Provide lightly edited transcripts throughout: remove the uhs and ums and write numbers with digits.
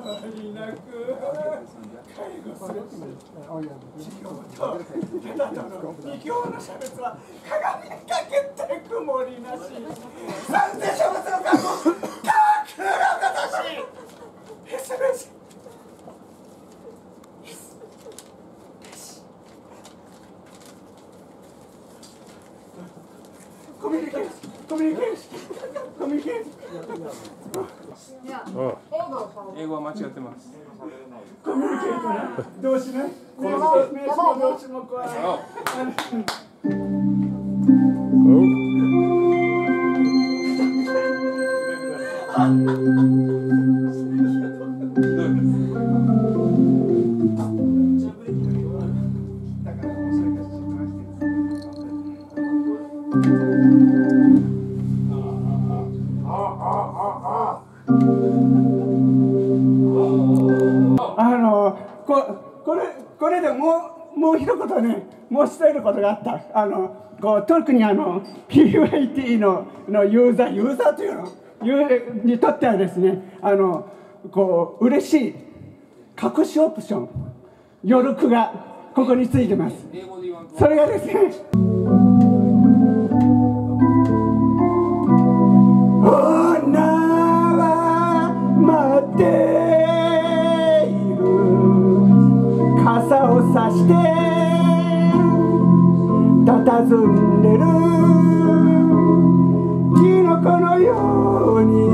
りなく介護する治療と手などの異形の差別は鏡にかけて曇りなし三千処物の過去架空の形へすべしコミュニケーションコミュニケーションコミュニケーション英語は間違ってます。 コミュニケーション動詞ね。名詞も動詞も加え。これでもう一言ね、申し伝えることがあった。特にPYT のユーザーというのにとってはですね、嬉しい隠しオプション、余力がここについてます。それがですね、女は待って傘を差して佇んでるキノコのように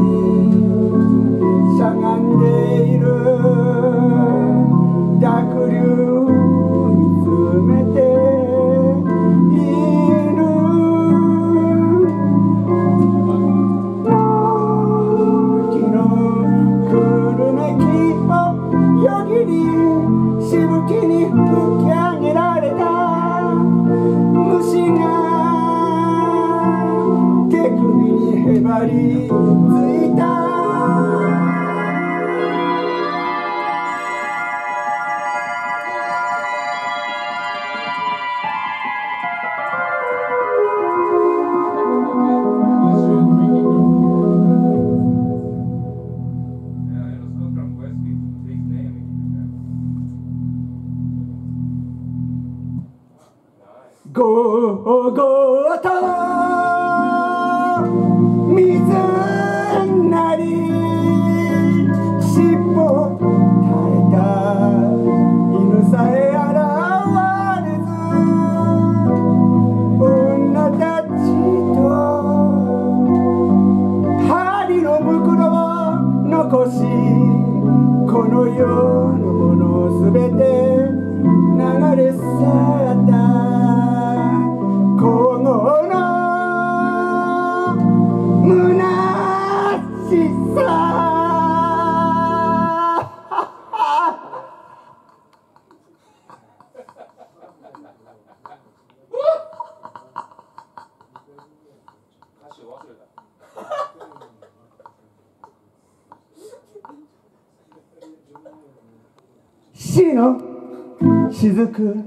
しゃがんでいる濁流見つめている大きのくるめきをよぎりしぶきに吹き上げられた虫が手首にへばりついたゴーゴーと水なり尻尾垂れた犬さえ現れず女たちと針の袋を残しこの世のものすべて流れ去った皇后の虚しさ死の雫